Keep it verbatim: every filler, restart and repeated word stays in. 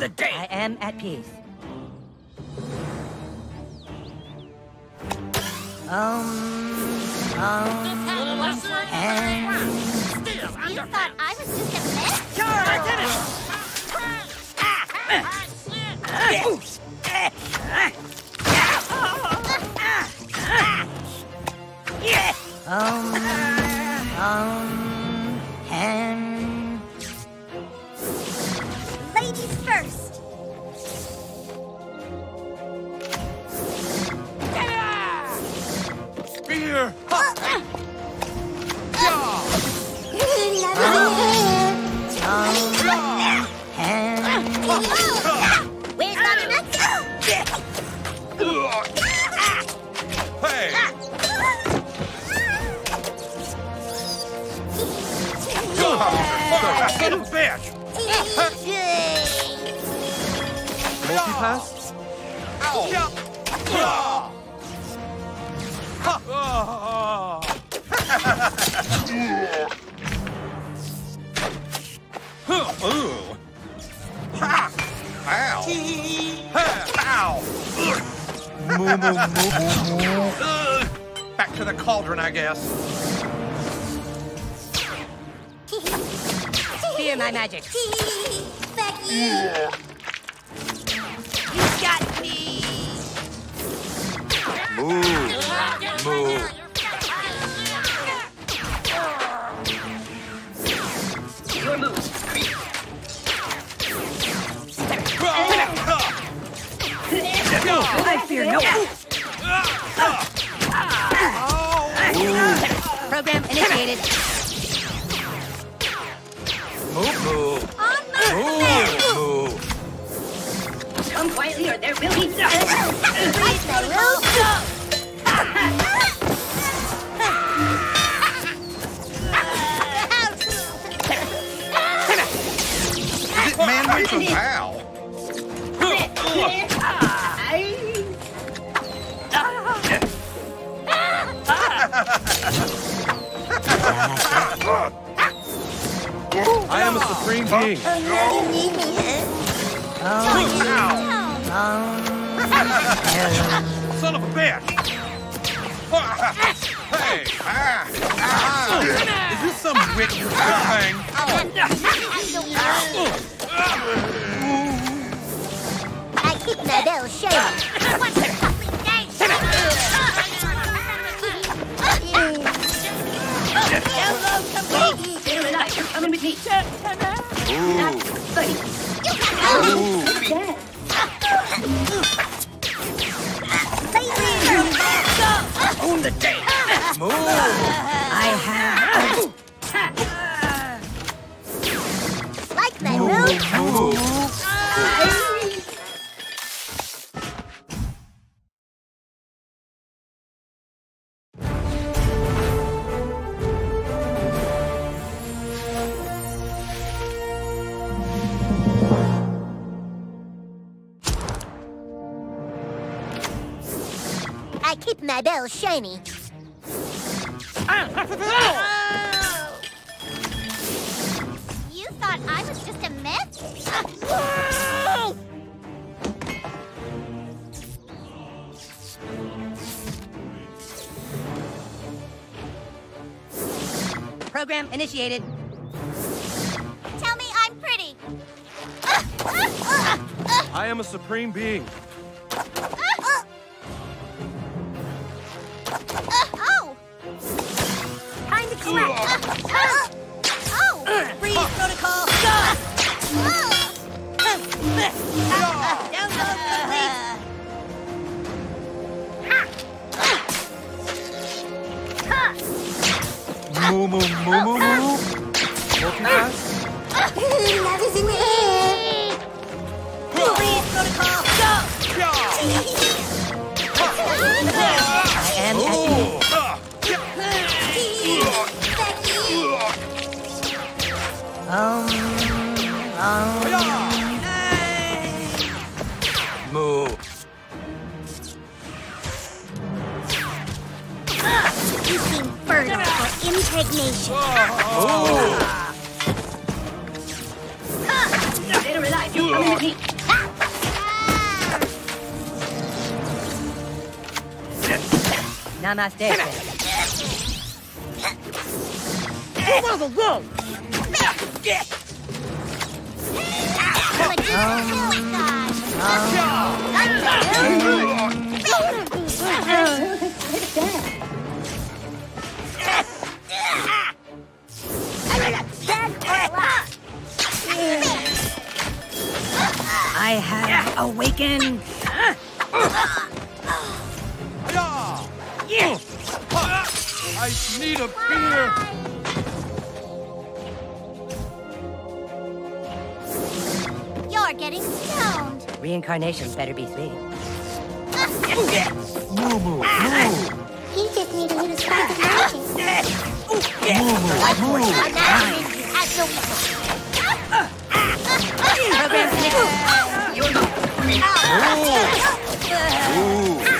the day. I am at peace. Um, um, and... You thought I was just a myth? Sure, I did it! Um, um, and... Ladies first. Spear! Where's Bobby Nuts? Hey! Son of a bitch! Multi-pass? Ow! Ooh. Ha! Ow! Ha! Ow! Moo, moo, moo, moo. Back to the cauldron, I guess. Fear my magic. Becky! You got me! Move. Move. Your move. I fear no one. Program initiated. Move, move. On my Move, move. Come quietly or there will be no. Please, they will go! Is it man with a ow? I am a supreme being. Oh, no, you need me, huh? Son of a bitch! Hey! Ah! Ah! Is this some witch thing? I keep my bell shady. What's the fucking name? Download complete. Feel it, you're coming with me. Ooh. Buddy. Ooh. Own the day! Move. I have. Like my room? Move. I keep my bell shiny. You thought I was just a myth? Program initiated. Tell me I'm pretty. I am a supreme being. Oh! Time to collect. Oh! Freeze protocol. Download complete. Moo, moo, moo, moo, moo. Multi-pass? Love is in the air. Freeze protocol. I am at Um, um, Move. You seem fertile for impregnation. Move. Dead or alive, you're coming with me. Namaste. Whoa, whoa, whoa! The Medusa suicide. I have awakened. Yeah. I need a beer. You're getting stoned. Reincarnations better be sweet. Moo moo moo. He just needed you to spark the magic. Moo moo moo. I'm not you as the Program finished. Ooh. Ooh.